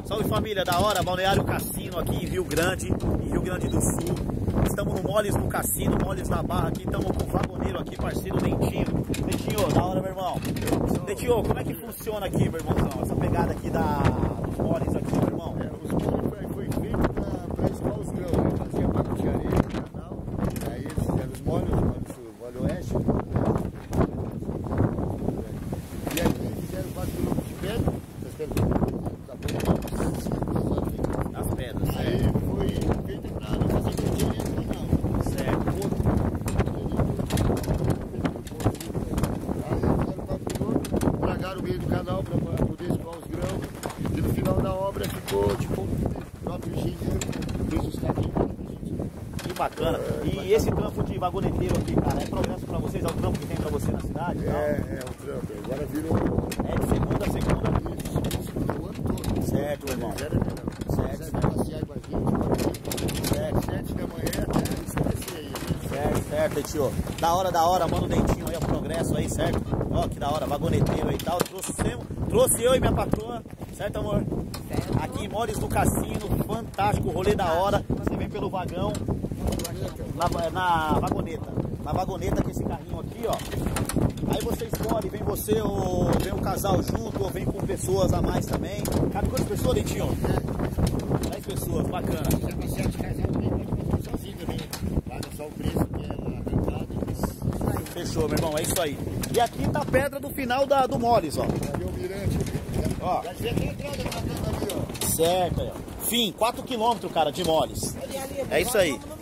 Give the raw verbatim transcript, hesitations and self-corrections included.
Salve família, da hora, Balneário Cassino aqui em Rio Grande, em Rio Grande do Sul. Estamos no Moles do Cassino, Moles da Barra aqui, estamos com o vagoneiro aqui, parceiro Dentinho. Dentinho, da hora, meu irmão. Dentinho, como é que funciona aqui, meu irmãozão? Essa pegada aqui da, dos moles aqui, meu irmão? É, os moles foi, foi feito para escoar os grãos, né? Fazia barco de areia no canal, aí eles fizeram os moles, os moles do Vale Oeste, e aí fizeram quatro quilômetros de pedra, essas pedras As pedras, certo. aí foi feito para não fazer cantinha no canal. Certo. Aí fizeram quatro quilômetros, bragaram o meio do canal para poder escoar os grãos, e no final da obra ficou tipo um próprio engenheiro, fez os caminhos. Que bacana. E esse trampo de vagoneteiro aqui, cara, é progresso pra vocês? É o trampo que tem pra você na cidade? É, é um trampo. Agora virou. É de segunda a segunda? O ano todo. Certo, meu irmão. Zero verão. Certo. Certo. Passear com a gente. Certo. Sete da manhã até esquecer aí. Certo, certo, tio. Da hora, da hora, mano, o Dentinho aí, o progresso aí, certo? Ó, que da hora, vagoneteiro aí e tal. Trouxe, trouxe eu e minha patroa, certo, amor? Certo. Aqui em Moles do Cassino, fantástico, rolê da hora. Você vem pelo vagão, na, na vagoneta. Na vagoneta com esse carrinho aqui, ó. Aí você escolhe, vem você ou vem um casal junto, ou vem com pessoas a mais também. Cabe quantas pessoas, Dentinho? dez pessoas, bacana. Se quiser passear de casal, também pode passear sozinho também. Paga só o preço que é lá arrancado. Fechou, meu irmão, é isso aí. E aqui tá a pedra do final da, do Moles, ó. Ali o mirante. Ó. Já devia ter entrada na pedra ali, ó. Certo, aí, ó. Fim, quatro quilômetros, cara, de Moles. É isso aí.